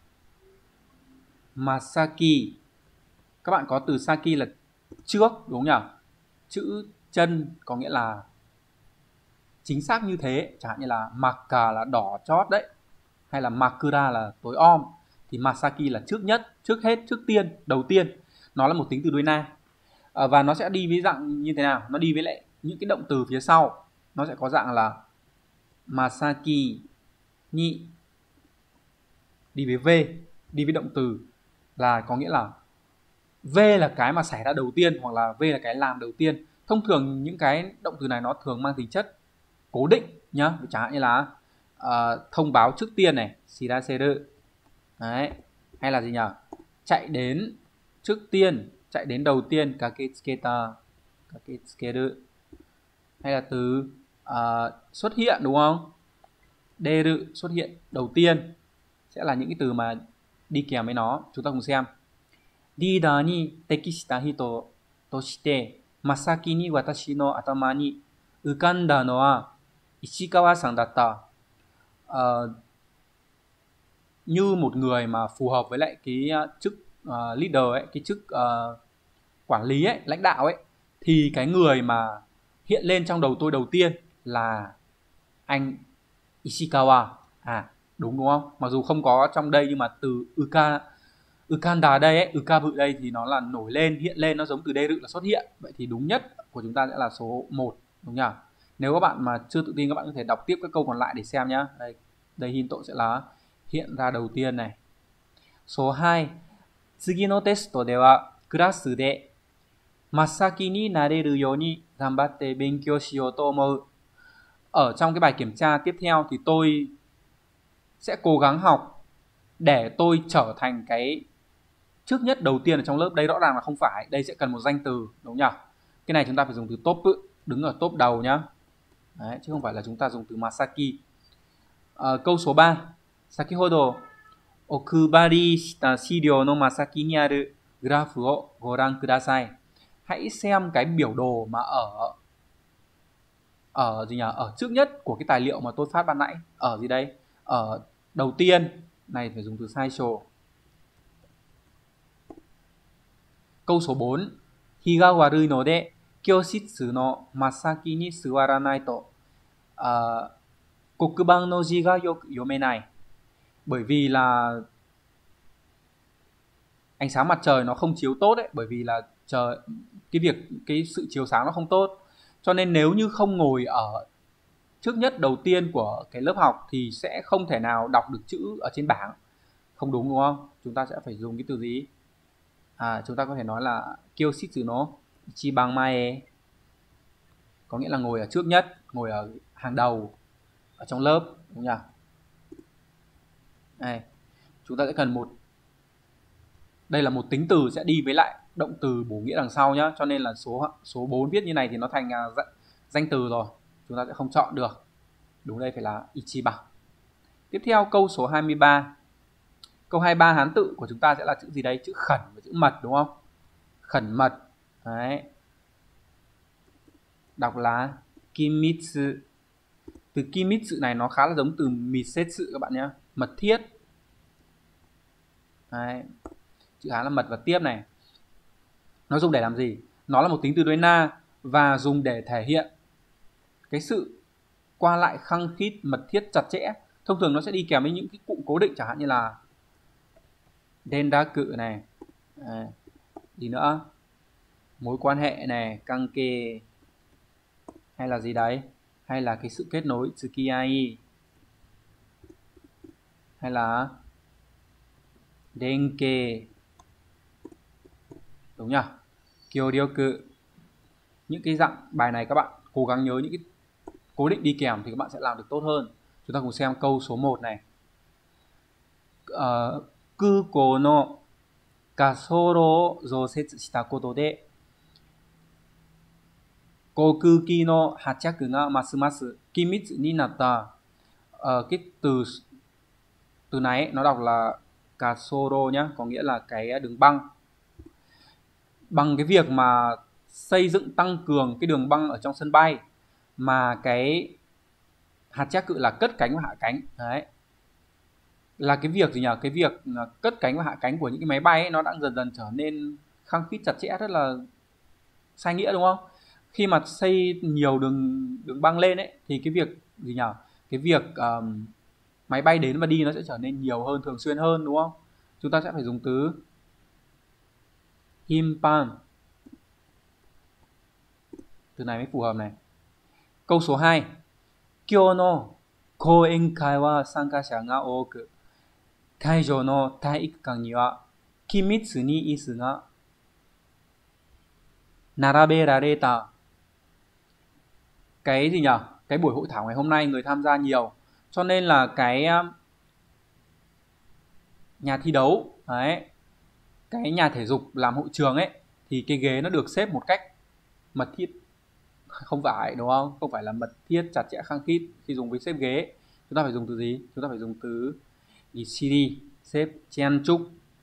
Masaki. Các bạn có từ Saki là trước, đúng nhỉ? Chữ chân có nghĩa là chính xác như thế. Chẳng hạn như là Maka là đỏ chót đấy, hay là Makura là tối om. Thì Masaki là trước nhất, trước hết, trước tiên, đầu tiên. Nó là một tính từ đuôi na. Và nó sẽ đi với dạng như thế nào? Nó đi với lại những cái động từ phía sau. Nó sẽ có dạng là Masaki ni, đi với V, đi với động từ, là có nghĩa là V là cái mà xảy ra đầu tiên, hoặc là V là cái làm đầu tiên. Thông thường những cái động từ này nó thường mang tính chất cố định nhá. Chẳng hạn như là thông báo trước tiên này, shiraseru. Đấy, hay là gì nhỉ? Chạy đến trước tiên, chạy đến đầu tiên, kaketsuketa, kaketsukeru. Hay là từ xuất hiện, đúng không? Deru, xuất hiện đầu tiên, sẽ là những cái từ mà đi kèm với nó. Chúng ta cùng xem. Leader ni tekishita hito toshite masaki ni watashi no atama ni ukanda no wa Ishikawa-san datta. Như một người mà phù hợp với lại cái chức leader ấy, cái chức quản lý ấy, lãnh đạo ấy, thì cái người mà hiện lên trong đầu tôi đầu tiên là anh Ishikawa. Đúng không? Mặc dù không có trong đây nhưng mà từ Ukanda đây ấy, Ukabu đây thì nó là nổi lên, hiện lên, nó giống từ deru là xuất hiện. Vậy thì đúng nhất của chúng ta sẽ là số 1, đúng nhỉ? Nếu các bạn mà chưa tự tin, các bạn có thể đọc tiếp các câu còn lại để xem nhá. Đây hint sẽ là hiện ra đầu tiên này. Số 2. 次のテストではクラスで真っ先になれるように頑張って勉強しようと思う. Ở trong cái bài kiểm tra tiếp theo thì tôi sẽ cố gắng học để tôi trở thành cái trước nhất đầu tiên ở trong lớp. Đây rõ ràng là không phải, đây sẽ cần một danh từ, đúng nhỉ? Cái này chúng ta phải dùng từ top, đứng ở top đầu nhá. Đấy, chứ không phải là chúng ta dùng từ Masaki. Câu số 3. Sakihodo okubari shita shiryou no masaki ni aru grafu o goran kudasai. Hãy xem cái biểu đồ mà ở gì nhỉ? Ở trước nhất của cái tài liệu mà tôi phát ban nãy. Ở gì đây? Ở đầu tiên này phải dùng từ saisho. Câu số 4. Hi ga warui no de kyoshitsu no masaki ni suwaranai to kokuban no ji ga yoku yomenai. Bởi vì là ánh sáng mặt trời nó không chiếu tốt đấy, bởi vì là cái sự chiếu sáng nó không tốt, cho nên nếu như không ngồi ở trước nhất đầu tiên của cái lớp học thì sẽ không thể nào đọc được chữ ở trên bảng. Không đúng không? Chúng ta sẽ phải dùng cái từ gì? Chúng ta có thể nói là kyoshitsu no ichiban mae, có nghĩa là ngồi ở trước nhất, ngồi ở hàng đầu ở trong lớp, đúng nhỉ? Này, chúng ta sẽ cần đây là một tính từ sẽ đi với lại động từ bổ nghĩa đằng sau nhá, cho nên là số 4 viết như này thì nó thành danh từ rồi, chúng ta sẽ không chọn được. Đúng, đây phải là ichiban. Tiếp theo câu số 23. Câu 23 Hán tự của chúng ta sẽ là chữ gì đây? Chữ khẩn và chữ mật, đúng không? Khẩn mật. Đấy. Đọc là kimitsu. Từ kimitsu này nó khá là giống từ misetsu các bạn nhé. Mật thiết. Đấy. Chữ Hán là mật và tiếp này. Nó dùng để làm gì? Nó là một tính từ đối na và dùng để thể hiện cái sự qua lại khăng khít, mật thiết, chặt chẽ. Thông thường nó sẽ đi kèm với những cái cụm cố định, chẳng hạn như là dendaku này, gì nữa, mối quan hệ này, kanke, hay là gì đấy, hay là cái sự kết nối tsukiai, hay là denke, đúng nhỉ? Kyoryoku. Những cái dạng bài này các bạn cố gắng nhớ những cái cố định đi kèm thì các bạn sẽ làm được tốt hơn. Chúng ta cùng xem câu số 1 này. Kukou no gasoro o jousetsu shita koto de kokuki no hachaku ga masumasu kimitsu ni natta. Cái từ này ấy, nó đọc là gasoro nhá, có nghĩa là cái đường băng. Bằng cái việc mà xây dựng tăng cường cái đường băng ở trong sân bay, mà cái hạt chắc cự là cất cánh và hạ cánh. Đấy. Là cái việc gì nhỉ? Cái việc cất cánh và hạ cánh của những cái máy bay ấy, nó đã dần dần trở nên khăng khít chặt chẽ, rất là sai nghĩa, đúng không? Khi mà xây nhiều đường băng lên ấy thì cái việc gì nhỉ? Cái việc máy bay đến và đi nó sẽ trở nên nhiều hơn, thường xuyên hơn, đúng không? Chúng ta sẽ phải dùng từ himpan. Từ này mới phù hợp này. Câu số 2. Kyou no koen kai wa sankasha ga oku. Kaijou no taiikukan ni wa kimitsu ni isu ga naraberareta. Cái gì nhỉ? Cái buổi hội thảo ngày hôm nay người tham gia nhiều, cho nên là cái nhà thi đấu đấy, cái nhà thể dục làm hội trường ấy, thì cái ghế nó được xếp một cách mật thiết. Không phải, đúng không? Không phải là mật thiết, chặt chẽ, khăng khít. Khi dùng với xếp ghế, chúng ta phải dùng từ gì? Chúng ta phải dùng từ gishiri, xếp chen chúc.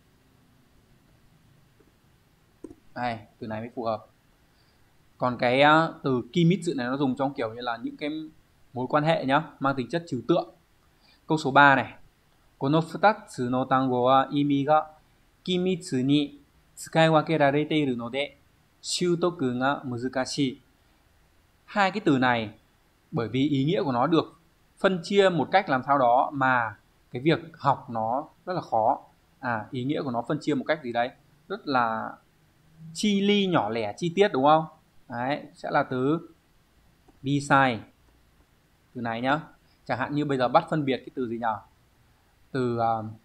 Đây, từ này mới phù hợp. Còn cái từ kimitsu này nó dùng trong kiểu như là những cái mối quan hệ nhá, mang tính chất trừu tượng. Câu số 3 này. Kono futatsu no tango wa imi ga kimitsu ni tsukai wakerarete iru no de Shutoku ga muzukashii. Hai cái từ này bởi vì ý nghĩa của nó được phân chia một cách làm sao đó mà cái việc học nó rất là khó. Ý nghĩa của nó phân chia một cách gì đấy rất là chi ly, nhỏ lẻ, chi tiết, đúng không? Đấy, sẽ là từ bisai. Từ này nhá. Chẳng hạn như bây giờ bắt phân biệt cái từ gì nhỉ? Từ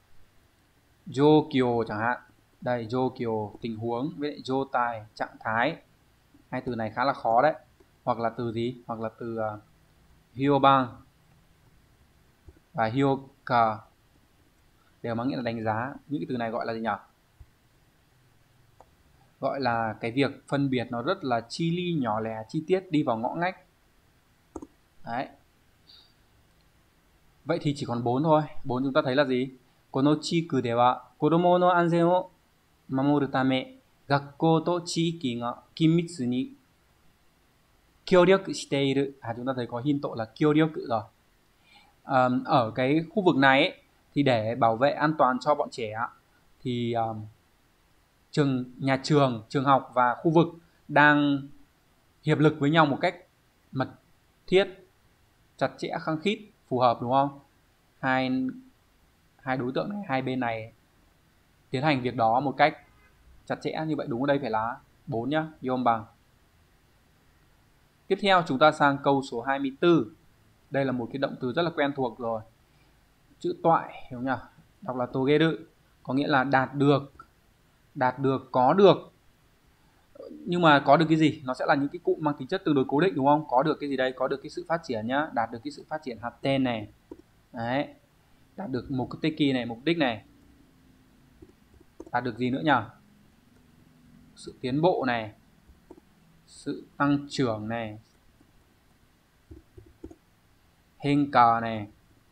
jokyo chẳng hạn. Đây, jokyo, tình huống, với lại jotai, trạng thái. Hai từ này khá là khó đấy. Hoặc là từ gì? Hoặc là từ hyoban và hyoka đều mang nghĩa là đánh giá. Những cái từ này gọi là gì nhỉ? Gọi là cái việc phân biệt nó rất là chi ly, nhỏ lẻ, chi tiết, đi vào ngõ ngách. Đấy. Vậy thì chỉ còn 4 thôi. 4 chúng ta thấy là gì? Kono chiku de wa kodomo no anzen o mamoru tame gakkou to chiiki ga kinmitsu ni kyōryaku shite iru. Chúng ta thấy có hinto là kyōryaku rồi. Ở cái khu vực này ấy, thì để bảo vệ an toàn cho bọn trẻ thì nhà trường, trường học và khu vực đang hiệp lực với nhau một cách mật thiết, chặt chẽ, khăng khít, phù hợp, đúng không? Hai đối tượng này, hai bên này tiến hành việc đó một cách chặt chẽ như vậy. Đúng ở đây phải là 4 nhá, yom bằng. Tiếp theo chúng ta sang câu số 24. Đây là một cái động từ rất là quen thuộc rồi. Chữ toại, hiểu nhỉ? Đọc là togeru, có nghĩa là đạt được, có được. Nhưng mà có được cái gì? Nó sẽ là những cái cụm mang tính chất tương đối cố định, đúng không? Có được cái gì đây? Có được cái sự phát triển nhá, đạt được cái sự phát triển hatten này. Đấy. Đạt được mukuteki này, mục đích này. Đạt được gì nữa nhỉ? Sự tiến bộ này, sự tăng trưởng này, henka này.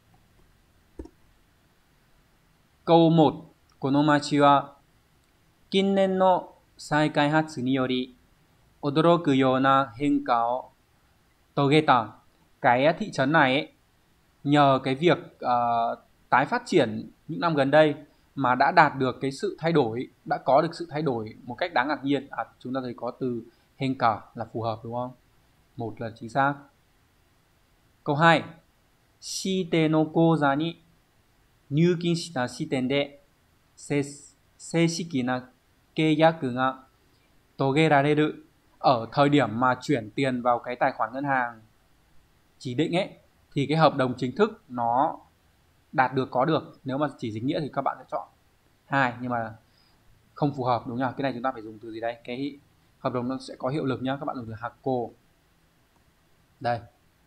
Câu 1. Kono machi wa kinnen no sai kaihatsu ni yori odoroku yona henka o togeta. Cái thị trấn này ấy, nhờ cái việc tái phát triển những năm gần đây mà đã đạt được cái sự thay đổi, đã có được sự thay đổi một cách đáng ngạc nhiên. Chúng ta thấy có từ henka là phù hợp, đúng không? Một là chính xác. Câu 2. Shite no kouza ni nyūkin shita shiten de seishiki na keiyaku ga togerareru. Ở thời điểm mà chuyển tiền vào cái tài khoản ngân hàng chỉ định ấy thì cái hợp đồng chính thức nó đạt được, có được. Nếu mà chỉ dính nghĩa thì các bạn sẽ chọn 2, nhưng mà không phù hợp, đúng nhỉ? Cái này chúng ta phải dùng từ gì đây? Cái hợp đồng nó sẽ có hiệu lực nhá. Các bạn dùng từ hakko. Đây.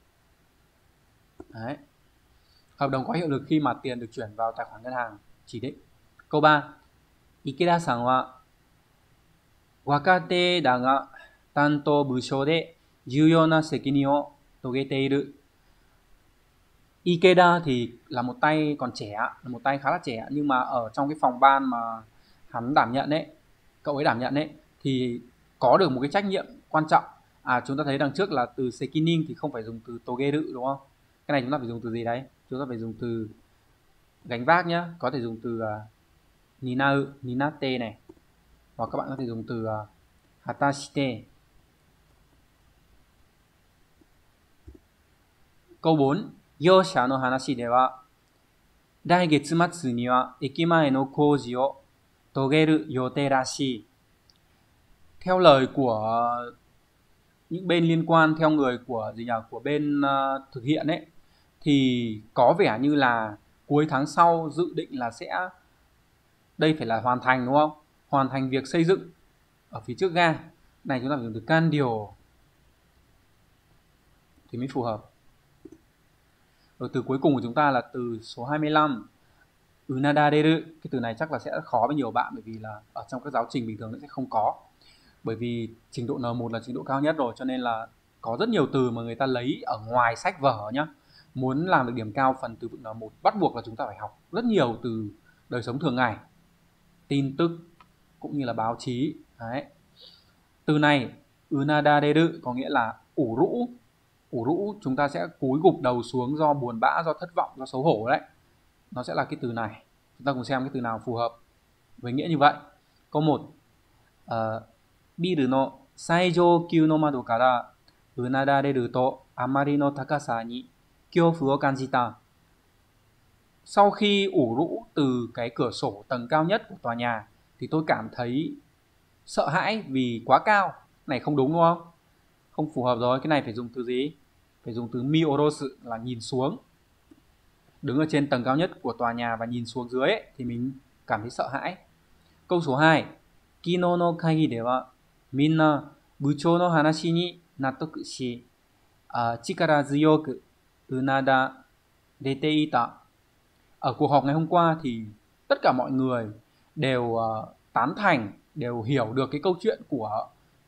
Đấy. Hợp đồng có hiệu lực khi mà tiền được chuyển vào tài khoản ngân hàng chỉ định. Câu 3. Ikeda-san wa wakate da ga tantou bushou de jūyou na sekinin o togete iru. Ikeda thì là một tay còn trẻ, là một tay khá là trẻ, nhưng mà ở trong cái phòng ban mà hắn đảm nhận ấy, cậu ấy đảm nhận ấy, thì có được một cái trách nhiệm quan trọng. Chúng ta thấy đằng trước là từ sekinin thì không phải dùng từ togeru, đúng không? Cái này chúng ta phải dùng từ gì đấy? Chúng ta phải dùng từ gánh vác nhá. Có thể dùng từ ninau, ninate này. Hoặc các bạn có thể dùng từ hatashite. Câu 4. Yosha no hanashi de wa daigetsu matsu ni wa ekimae no kouji o togeru yotei rashii. Theo lời của những bên liên quan, theo người của của bên thực hiện ấy, thì có vẻ như là cuối tháng sau dự định là sẽ, đây phải là hoàn thành, đúng không? Hoàn thành việc xây dựng ở phía trước ga. Này chúng ta phải dùng từ can điều thì mới phù hợp. Rồi từ cuối cùng của chúng ta là từ số 25. Unadareru. Cái từ này chắc là sẽ khó với nhiều bạn, bởi vì là ở trong các giáo trình bình thường nó sẽ không có. Bởi vì trình độ N1 là trình độ cao nhất rồi, cho nên là có rất nhiều từ mà người ta lấy ở ngoài sách vở nhá. Muốn làm được điểm cao phần từ vựng N1 bắt buộc là chúng ta phải học rất nhiều từ đời sống thường ngày, tin tức cũng như là báo chí. Đấy. Từ này unadareru có nghĩa là ủ rũ. Ủ rũ chúng ta sẽ cúi gục đầu xuống do buồn bã, do thất vọng, do xấu hổ đấy. Nó sẽ là cái từ này. Chúng ta cùng xem cái từ nào phù hợp với nghĩa như vậy. Câu 1. Biru no 最上級の窓からうなだれるとあまりの高さに恐怖を感じた. Sau khi ủ rũ từ cái cửa sổ tầng cao nhất của tòa nhà thì tôi cảm thấy sợ hãi vì quá cao. Này không đúng đúng không? Không phù hợp rồi, cái này phải dùng từ gì? Phải dùng từ miorosu là nhìn xuống. Đứng ở trên tầng cao nhất của tòa nhà và nhìn xuống dưới ấy, thì mình cảm thấy sợ hãi. Câu số 2. Kino no kaigi de wa minna buchou no hanashi ni nattoku shi chikara tsuyoku unadate ita. Ở cuộc họp ngày hôm qua thì tất cả mọi người đều tán thành, đều hiểu được cái câu chuyện của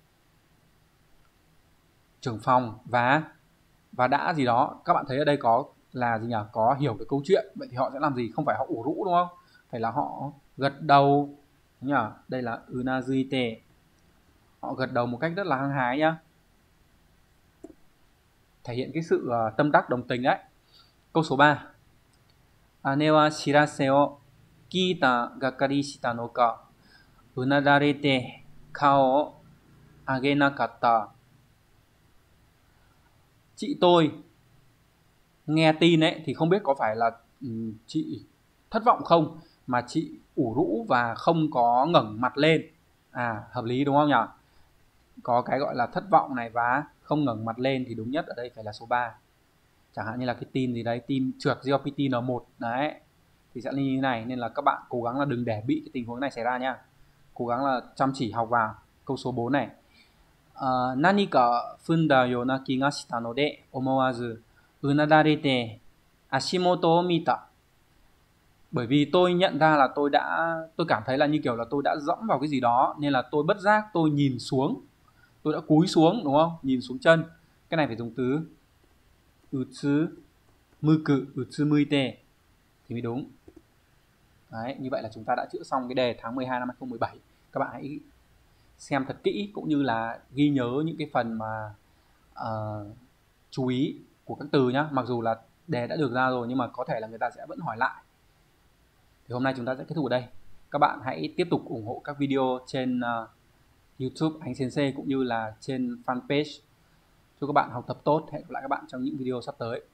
trưởng phòng và đã gì đó. Các bạn thấy ở đây có là gì nhỉ? Có hiểu được câu chuyện. Vậy thì họ sẽ làm gì? Không phải họ ủ rũ đúng không? Phải là họ gật đầu nhỉ? Đây là unazuite. Họ gật đầu một cách rất là hăng hái nhá. Thể hiện cái sự tâm đắc đồng tình đấy. Câu số 3. 姉は知らせを聞いたがかりしたのか、うなだれて顔を上げなかった. Chị tôi nghe tin ấy thì không biết có phải là chị thất vọng không, mà chị ủ rũ và không có ngẩng mặt lên. Hợp lý đúng không nhỉ? Có cái gọi là thất vọng này và không ngẩng mặt lên thì đúng nhất ở đây phải là số 3. Chẳng hạn như là cái tin gì đấy, tin trượt GLPT N1 đấy thì sẽ như thế này, nên là các bạn cố gắng là đừng để bị cái tình huống này xảy ra nhá. Cố gắng là chăm chỉ học vào. Câu số 4 này. Nani ka funda yo na ki ga shita no de omowazu unadarete ashimoto o mita. Bởi vì tôi nhận ra là tôi cảm thấy là như kiểu là tôi đã dẫm vào cái gì đó, nên là tôi bất giác tôi nhìn xuống. Tôi đã cúi xuống đúng không? Nhìn xuống chân. Cái này phải dùng từ utsumuku, utsumuite thì mới đúng. Đấy, như vậy là chúng ta đã chữa xong cái đề tháng 12 năm 2017. Các bạn hãy xem thật kỹ cũng như là ghi nhớ những cái phần mà chú ý của các từ nhá. Mặc dù là đề đã được ra rồi nhưng mà có thể là người ta sẽ vẫn hỏi lại. Thì hôm nay chúng ta sẽ kết thúc ở đây. Các bạn hãy tiếp tục ủng hộ các video trên YouTube Anh Sensei cũng như là trên fanpage. Chúc các bạn học tập tốt. Hẹn gặp lại các bạn trong những video sắp tới.